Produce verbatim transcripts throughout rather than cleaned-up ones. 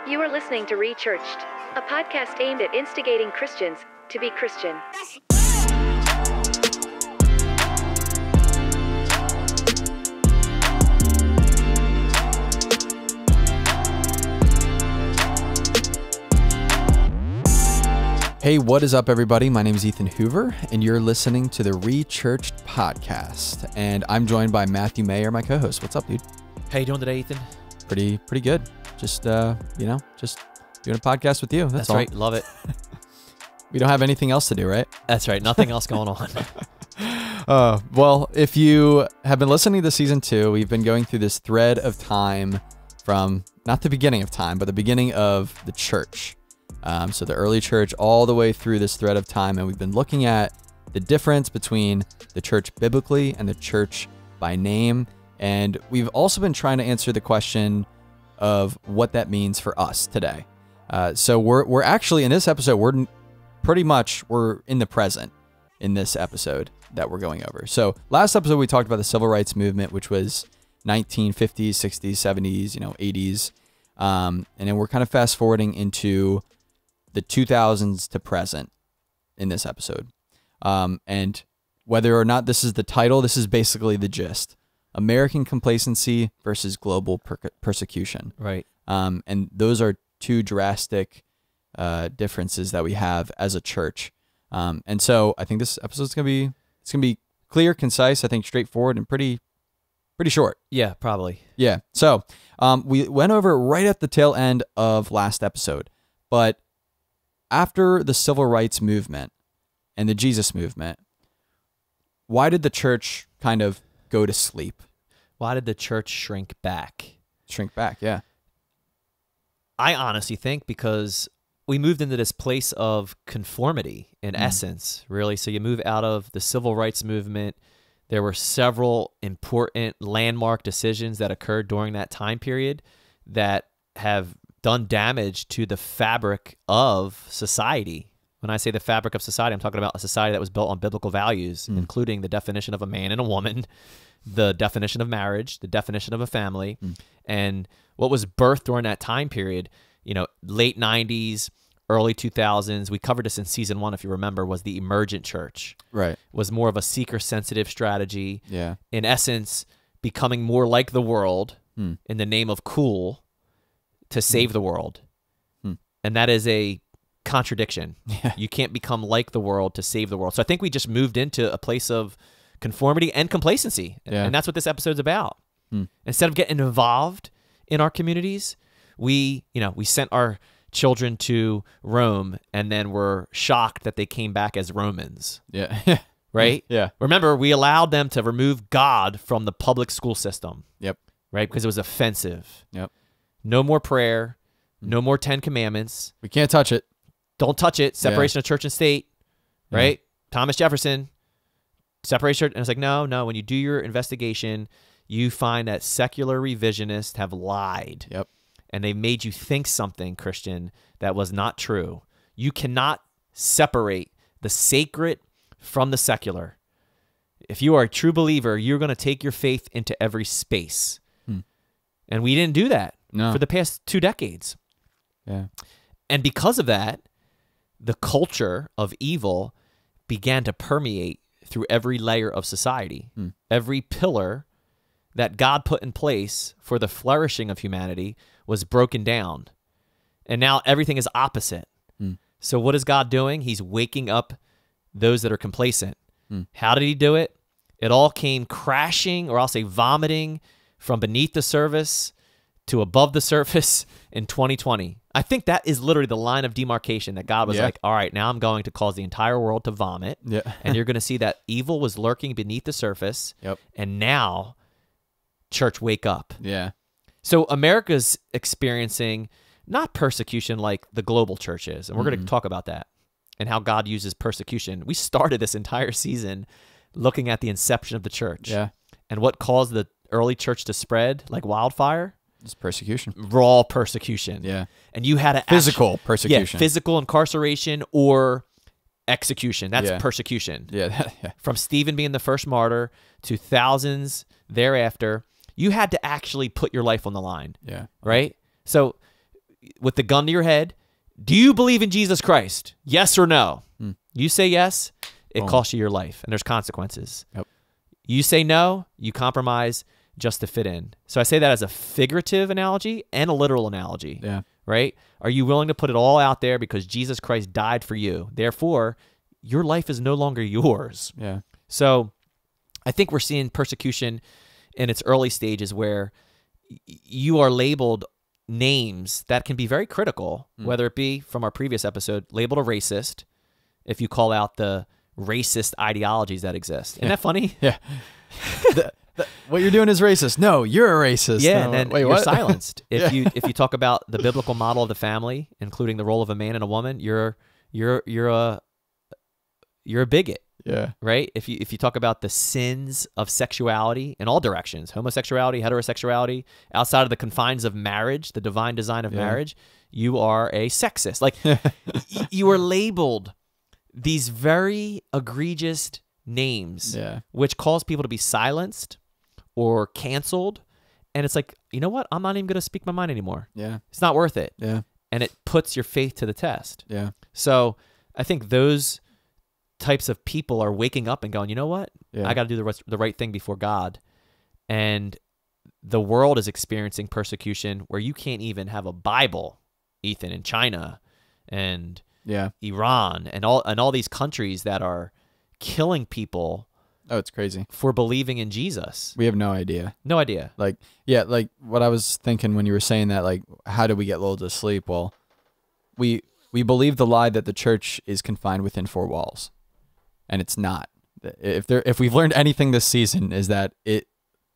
You are listening to Rechurched, a podcast aimed at instigating Christians to be Christian. Hey, what is up, everybody? My name is Ethan Hoover, and you're listening to the Rechurched podcast. And I'm joined by Matthew Mayer, my co-host. What's up, dude? How you doing today, Ethan? Pretty, pretty good. Just, uh, you know, just doing a podcast with you. That's, That's all. right. Love it. We don't have anything else to do, right? That's right. Nothing else going on. Uh, well, if you have been listening to season two, we've been going through this thread of time from not the beginning of time, but the beginning of the church. Um, so the early church all the way through this thread of time. And we've been looking at the difference between the church biblically and the church by name. And we've also been trying to answer the question of what that means for us today. Uh, so we're, we're actually in this episode, we're pretty much, we're in the present in this episode that we're going over. So last episode, we talked about the civil rights movement, which was nineteen fifties, sixties, seventies, you know, eighties. Um, and then we're kind of fast forwarding into the two thousands to present in this episode. Um, and whether or not this is the title, this is basically the gist. American complacency versus global per- persecution. Right. Um, and those are two drastic uh, differences that we have as a church. Um, and so I think this episode is going to be, it's going to be clear, concise, I think straightforward and pretty, pretty short. Yeah, probably. Yeah. So um, we went over right at the tail end of last episode, but after the civil rights movement and the Jesus movement, why did the church kind of go to sleep? Why did the church shrink back? Shrink back, yeah. I honestly think because we moved into this place of conformity in mm. essence, really. So you move out of the civil rights movement. There were several important landmark decisions that occurred during that time period that have done damage to the fabric of society. When I say the fabric of society, I'm talking about a society that was built on biblical values, mm. including the definition of a man and a woman, the definition of marriage, the definition of a family, mm. and what was birthed during that time period, you know, late nineties, early two thousands. We covered this in season one, if you remember, was the emergent church. Right. It was more of a seeker-sensitive strategy. Yeah. In essence, becoming more like the world mm. in the name of cool, to save the world. Hmm. And that is a contradiction. Yeah. You can't become like the world to save the world. So I think we just moved into a place of conformity and complacency. Yeah. And that's what this episode's about. Hmm. Instead of getting involved in our communities, we, you know, we sent our children to Rome and then were shocked that they came back as Romans. Yeah. Right? Yeah. Remember, we allowed them to remove God from the public school system. Yep. Right? Because it was offensive. Yep. No more prayer, no more Ten Commandments. We can't touch it. Don't touch it. Separation yeah. of church and state, right? Yeah. Thomas Jefferson, separation. And it's like, no, no. When you do your investigation, you find that secular revisionists have lied. Yep. And they made you think something, Christian, that was not true. You cannot separate the sacred from the secular. If you are a true believer, you're going to take your faith into every space. Hmm. And we didn't do that. No. For the past two decades. Yeah. And because of that, the culture of evil began to permeate through every layer of society. Hmm. Every pillar that God put in place for the flourishing of humanity was broken down. And now everything is opposite. Hmm. So what is God doing? He's waking up those that are complacent. Hmm. How did he do it? It all came crashing, or I'll say vomiting, from beneath the surface to above the surface in twenty twenty. I think that is literally the line of demarcation that God was yeah. like, all right, now I'm going to cause the entire world to vomit. Yeah. And you're going to see that evil was lurking beneath the surface. Yep. And now, church, wake up. Yeah. So America's experiencing not persecution like the global church is. And we're mm-hmm. going to talk about that and how God uses persecution. We started this entire season looking at the inception of the church. Yeah. And what caused the early church to spread like wildfire. It's persecution. Raw persecution. Yeah. And you had a physical actual, persecution. Yeah, physical incarceration or execution. That's yeah. persecution. Yeah. yeah. From Stephen being the first martyr to thousands thereafter, you had to actually put your life on the line. Yeah. Right? So with the gun to your head, do you believe in Jesus Christ? Yes or no? Hmm. You say yes, it Boom. costs you your life, and there's consequences. Yep. You say no, you compromise just to fit in. So I say that as a figurative analogy and a literal analogy. Yeah. Right? Are you willing to put it all out there because Jesus Christ died for you? Therefore, your life is no longer yours. Yeah. So I think we're seeing persecution in its early stages where y- you are labeled names that can be very critical, Mm. whether it be from our previous episode, labeled a racist, if you call out the racist ideologies that exist. Isn't Yeah. that funny? Yeah. the, the, what you're doing is racist. No, you're a racist. Yeah, No, and then wait, you're what? silenced. If Yeah. you if you talk about the biblical model of the family, including the role of a man and a woman, you're you're you're a you're a bigot. Yeah. Right? If you if you talk about the sins of sexuality in all directions, homosexuality, heterosexuality, outside of the confines of marriage, the divine design of Yeah. marriage, you are a sexist. Like y- you are labeled these very egregious names, Yeah. which cause people to be silenced or canceled. And it's like, you know what? I'm not even going to speak my mind anymore. Yeah. It's not worth it. Yeah. And it puts your faith to the test. Yeah. So I think those types of people are waking up and going, you know what? Yeah. I got to do the right, the right thing before God. And the world is experiencing persecution where you can't even have a Bible, Ethan, in China and Yeah. Iran and all and all these countries that are killing people Oh, it's crazy. for believing in Jesus. We have no idea. No idea. Like, yeah, like what I was thinking when you were saying that, like, how do we get lulled to sleep? Well, we we believe the lie that the church is confined within four walls, and it's not. If there, if we've learned anything this season, is that it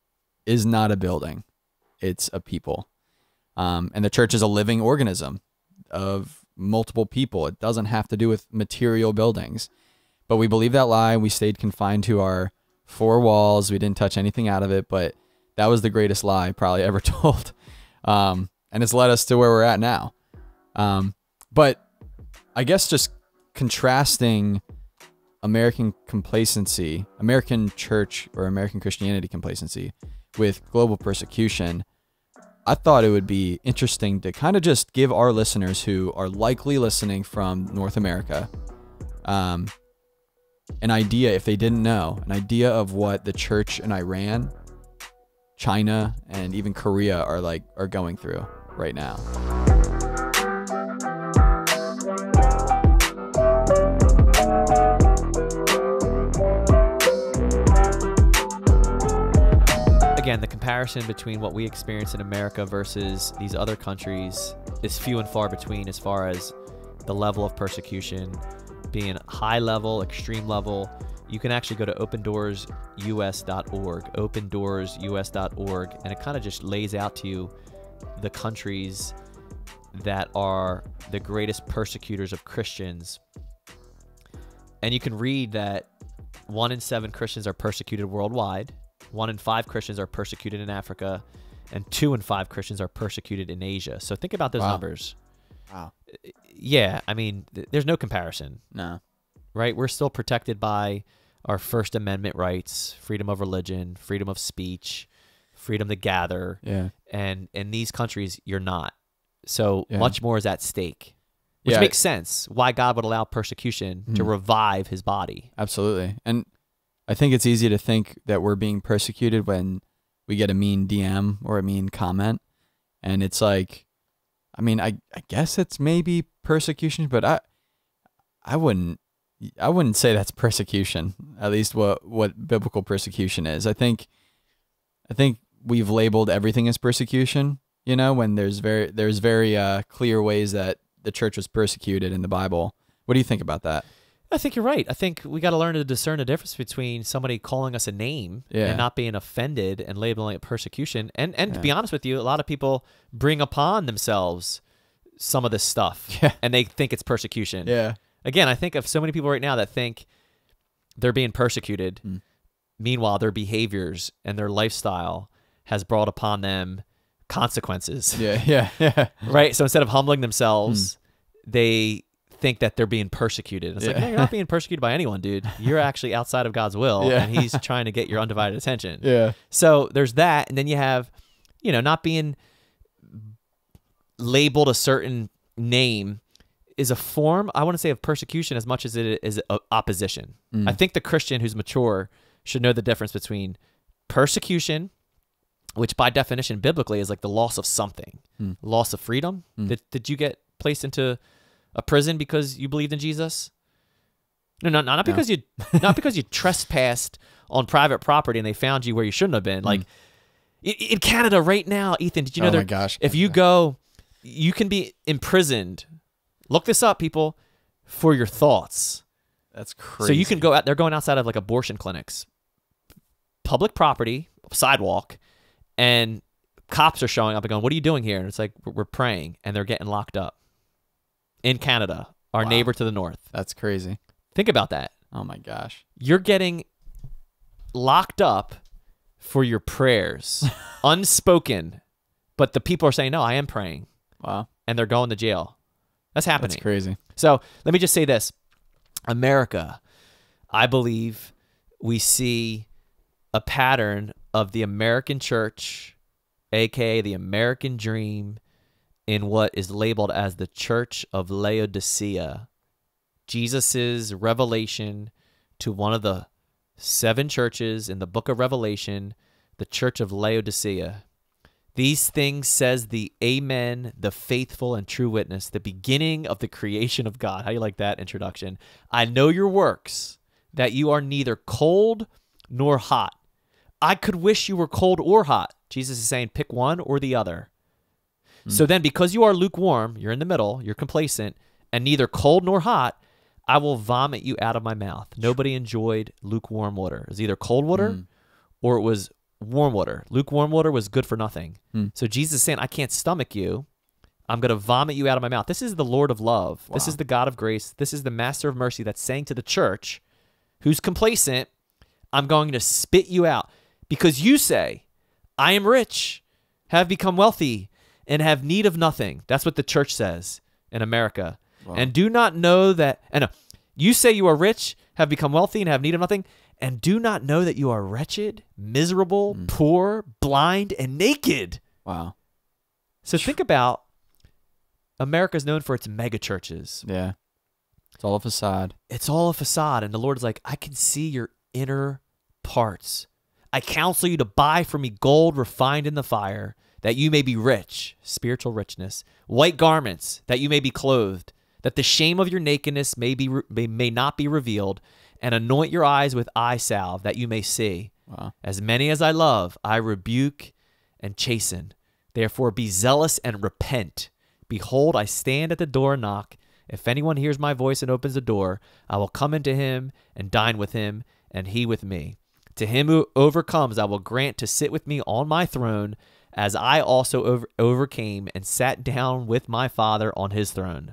is not a building, it's a people, um, and the church is a living organism of multiple people. It doesn't have to do with material buildings. But we believe that lie. We stayed confined to our four walls. We didn't touch anything out of it. But that was the greatest lie probably ever told. Um, and it's led us to where we're at now. Um, but I guess just contrasting American complacency, American church or American Christianity complacency with global persecution, I thought it would be interesting to kind of just give our listeners who are likely listening from North America, um, an idea, if they didn't know, an idea of what the church in Iran, China, and even Korea are like are going through right now. Again, the comparison between what we experience in America versus these other countries is few and far between as far as the level of persecution being high level, extreme level. You can actually go to open doors U S dot org, open doors U S dot org, and it kind of just lays out to you the countries that are the greatest persecutors of Christians. And you can read that one in seven Christians are persecuted worldwide, one in five Christians are persecuted in Africa, and two in five Christians are persecuted in Asia. So think about those Wow. numbers. Wow. Yeah, I mean, th- there's no comparison, No. right? We're still protected by our First Amendment rights, freedom of religion, freedom of speech, freedom to gather. Yeah. And in these countries, you're not. So Yeah. much more is at stake, which Yeah. makes sense why God would allow persecution to Mhm. revive his body. Absolutely. And I think it's easy to think that we're being persecuted when we get a mean D M or a mean comment. And it's like, I mean, I, I guess it's maybe persecution, but I I wouldn't I wouldn't say that's persecution, at least what, what biblical persecution is. I think I think we've labeled everything as persecution, you know, when there's very there's very uh, clear ways that the church was persecuted in the Bible. What do you think about that? I think you're right. I think we got to learn to discern the difference between somebody calling us a name Yeah. and not being offended and labeling it persecution. And and to Yeah. be honest with you, a lot of people bring upon themselves some of this stuff Yeah. and they think it's persecution. Yeah. Again, I think of so many people right now that think they're being persecuted. Mm. Meanwhile, their behaviors and their lifestyle has brought upon them consequences. Yeah. Yeah. Yeah. Right? So instead of humbling themselves, they think that they're being persecuted. It's like, Yeah. no, you're not being persecuted by anyone, dude. You're actually outside of God's will, Yeah. and he's trying to get your undivided attention. Yeah. So there's that, and then you have, you know, not being labeled a certain name is a form, I want to say, of persecution as much as it is opposition. Mm. I think the Christian who's mature should know the difference between persecution, which by definition biblically is like the loss of something, mm. loss of freedom. Mm. Did, did you get placed into a prison because you believed in Jesus? No, no, no not because no. you not because you trespassed on private property and they found you where you shouldn't have been. Mm. Like in, in Canada right now, Ethan, did you know oh that my gosh, if you go, you can be imprisoned. Look this up, people, for your thoughts. That's crazy. So you can go out. They're going outside of like abortion clinics, public property, sidewalk, and cops are showing up and going, "What are you doing here?" And it's like, "We're praying," and they're getting locked up in Canada, our wow. neighbor to the north. That's crazy. Think about that. Oh my gosh. You're getting locked up for your prayers, unspoken, but the people are saying, "No, I am praying." Wow. And they're going to jail. That's happening. That's crazy. So let me just say this. America, I believe we see a pattern of the American church, a k a the American dream, in what is labeled as the Church of Laodicea. Jesus's revelation to one of the seven churches in the book of Revelation, the Church of Laodicea. These things says the Amen, the faithful and true witness, the beginning of the creation of God. How do you like that introduction? I know your works, that you are neither cold nor hot. I could wish you were cold or hot. Jesus is saying pick one or the other. Hmm. So then because you are lukewarm, you're in the middle, you're complacent, and neither cold nor hot, I will vomit you out of my mouth. Nobody enjoyed lukewarm water. It was either cold water hmm. or it was warm water. Lukewarm water was good for nothing. Hmm. So Jesus is saying, I can't stomach you. I'm going to vomit you out of my mouth. This is the Lord of love. Wow. This is the God of grace. This is the Master of mercy that's saying to the church who's complacent, I'm going to spit you out because you say, I am rich, have become wealthy, and have need of nothing. That's what the church says in America. Wow. And do not know that, and uh, you say you are rich, have become wealthy, and have need of nothing, and do not know that you are wretched, miserable, mm. poor, blind, and naked. Wow. So think about America's known for its mega churches. Yeah. It's all a facade. It's all a facade. And the Lord is like, I can see your inner parts. I counsel you to buy from me gold refined in the fire, that you may be rich, spiritual richness, white garments, that you may be clothed, that the shame of your nakedness may be may, may not be revealed, and anoint your eyes with eye salve, that you may see. Wow. As many as I love, I rebuke and chasten. Therefore be zealous and repent. Behold, I stand at the door and knock. If anyone hears my voice and opens the door, I will come into him and dine with him, and he with me. To him who overcomes, I will grant to sit with me on my throne, as I also over, overcame and sat down with my Father on his throne.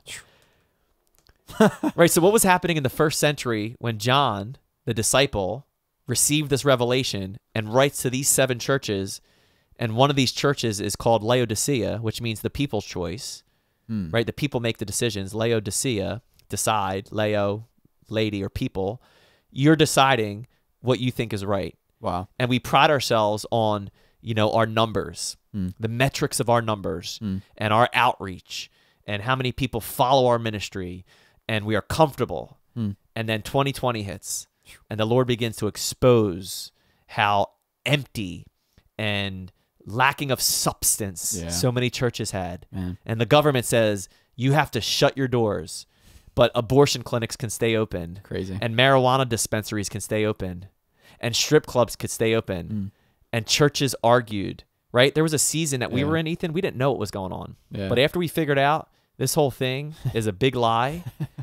Right, so what was happening in the first century when John, the disciple, received this revelation and writes to these seven churches, and one of these churches is called Laodicea, which means the people's choice, hmm. right? The people make the decisions. Laodicea, decide, Leo, lady, or people. You're deciding what you think is right. Wow. And we pride ourselves on, you know, our numbers, hmm. the metrics of our numbers, hmm. and our outreach, and how many people follow our ministry, and we are comfortable. Hmm. And then twenty twenty hits, and the Lord begins to expose how empty and lacking of substance yeah. so many churches had. Man. And the government says, you have to shut your doors, but abortion clinics can stay open. Crazy. And marijuana dispensaries can stay open. And strip clubs could stay open. Mm. And churches argued, right? There was a season that we yeah. were in, Ethan, we didn't know what was going on. Yeah. But after we figured out this whole thing is a big lie,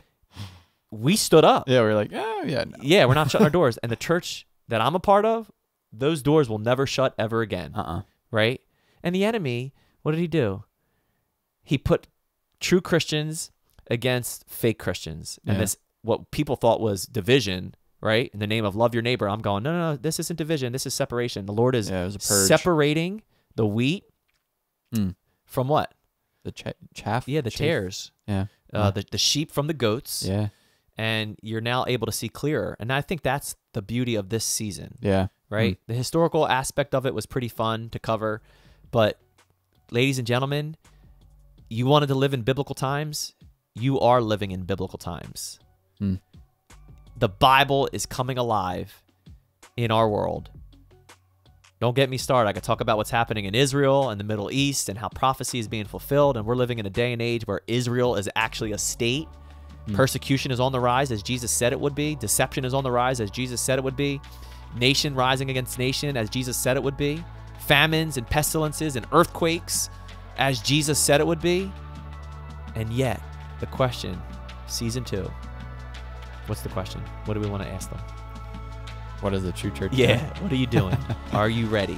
we stood up. Yeah, we were like, oh, yeah. No. Yeah, we're not shutting our doors. And the church that I'm a part of, those doors will never shut ever again. Uh-uh. Right? And the enemy, what did he do? He put true Christians against fake Christians. And yeah. this, what people thought was division, right? In the name of love your neighbor. I'm going, no, no, no, this isn't division. This is separation. The Lord is yeah, it was a purge. separating the wheat mm. from what? The ch- chaff? Yeah, the chaff. tares. Yeah. Uh, yeah. The, the sheep from the goats. Yeah. And you're now able to see clearer. And I think that's the beauty of this season. Yeah. Right? Mm. The historical aspect of it was pretty fun to cover. But ladies and gentlemen, you wanted to live in biblical times, you are living in biblical times. Hmm. The Bible is coming alive in our world. Don't get me started. I could talk about what's happening in Israel and the Middle East and how prophecy is being fulfilled. And we're living in a day and age where Israel is actually a state. Hmm. Persecution is on the rise as Jesus said it would be. Deception is on the rise as Jesus said it would be. Nation rising against nation as Jesus said it would be. Famines and pestilences and earthquakes as Jesus said it would be. And yet, the question, season two, what's the question? What do we want to ask them? What is the true church? Yeah, doing? What are you doing? Are you ready?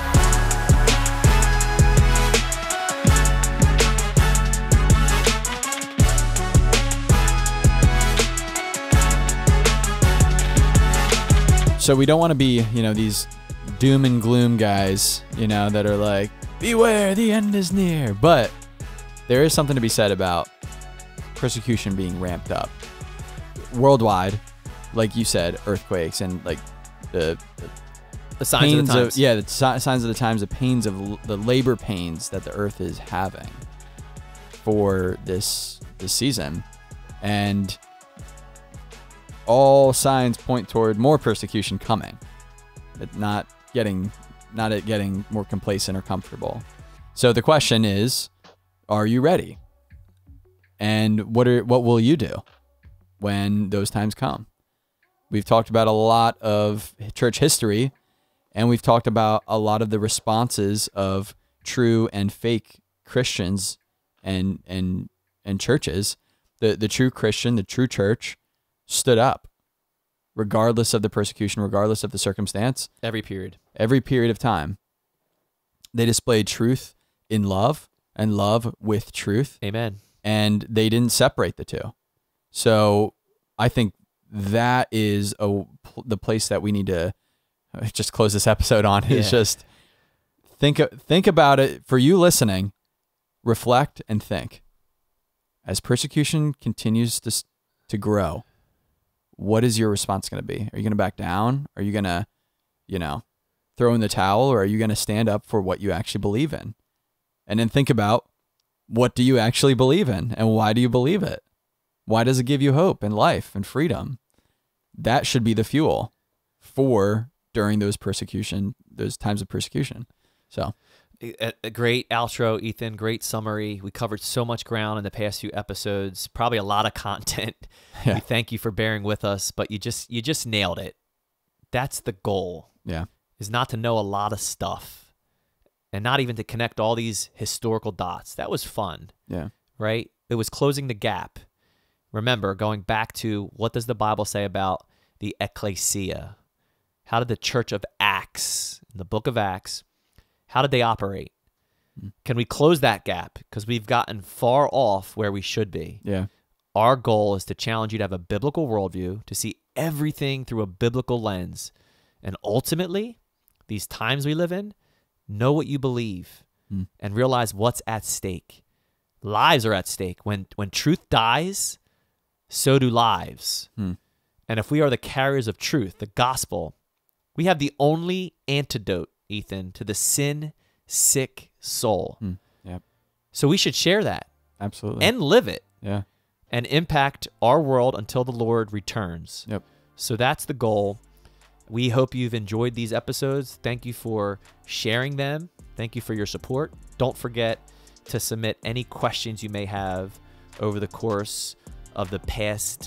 So we don't want to be, you know, these doom and gloom guys, you know, that are like, beware, the end is near. But there is something to be said about persecution being ramped up worldwide, like you said, earthquakes and like the, the, the signs of the times. Of, yeah, the si- signs of the times, the pains of l- the labor pains that the earth is having for this this season, and all signs point toward more persecution coming. But not getting, not it getting more complacent or comfortable. So the question is, are you ready? And what are what will you do when those times come? We've talked about a lot of church history, and we've talked about a lot of the responses of true and fake Christians and and and churches. The the true Christian, the true church, stood up, regardless of the persecution, regardless of the circumstance. Every period. Every period of time. They displayed truth in love and love with truth. Amen. And they didn't separate the two. So I think that is a, the place that we need to just close this episode on, is yeah. just think, think about it. For you listening, reflect and think. As persecution continues to, to grow, what is your response going to be? Are you going to back down? Are you going to, you know, throw in the towel, or are you going to stand up for what you actually believe in? And then think about, what do you actually believe in, and why do you believe it? Why does it give you hope and life and freedom? That should be the fuel for during those persecution, those times of persecution. So a, a great outro, Ethan. Great summary. We covered so much ground in the past few episodes, probably a lot of content. Yeah. We thank you for bearing with us, but you just, you just nailed it. That's the goal. Yeah. Is not to know a lot of stuff and not even to connect all these historical dots. That was fun. Yeah. Right? It was closing the gap. Remember, going back to what does the Bible say about the ecclesia? How did the church of Acts, in the book of Acts, how did they operate? Mm. Can we close that gap? Because we've gotten far off where we should be. Yeah. Our goal is to challenge you to have a biblical worldview, to see everything through a biblical lens. And ultimately, these times we live in, know what you believe mm. and realize what's at stake. Lives are at stake. When, when truth dies, so do lives. Hmm. And if we are the carriers of truth, the gospel, we have the only antidote, Ethan, to the sin-sick soul. Hmm. Yep. So we should share that. Absolutely. And live it. Yeah. And impact our world until the Lord returns. Yep. So that's the goal. We hope you've enjoyed these episodes. Thank you for sharing them. Thank you for your support. Don't forget to submit any questions you may have over the course of the past,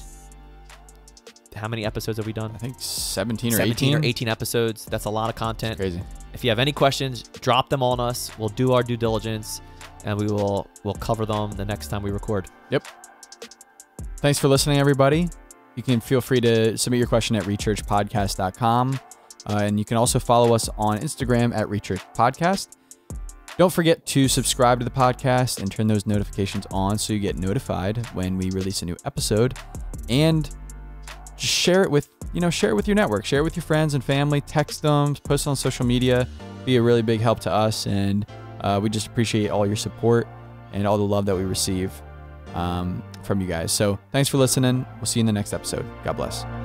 how many episodes have we done? I think seventeen or seventeen eighteen. or eighteen episodes. That's a lot of content. That's crazy. If you have any questions, drop them on us. We'll do our due diligence, and we will we'll cover them the next time we record. Yep. Thanks for listening, everybody. You can feel free to submit your question at rechurched podcast dot com. Uh, and you can also follow us on Instagram at Rechurched Podcast. Don't forget to subscribe to the podcast and turn those notifications on so you get notified when we release a new episode. And just share it with, you know, share it with your network. Share it with your friends and family. Text them, post it on social media. Be a really big help to us. And uh, we just appreciate all your support and all the love that we receive um, from you guys. So thanks for listening. We'll see you in the next episode. God bless.